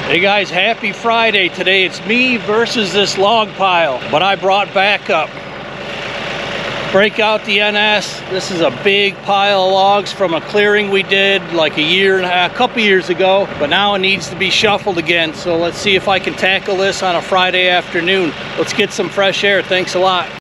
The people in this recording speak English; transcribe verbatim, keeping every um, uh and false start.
Hey guys, happy Friday. Today it's me versus this log pile, but I brought backup. Break out the N S. This is a big pile of logs from a clearing we did like a year and a half, a couple years ago, but now it needs to be shuffled again. So let's see if I can tackle this on a Friday afternoon. Let's get some fresh air. Thanks a lot.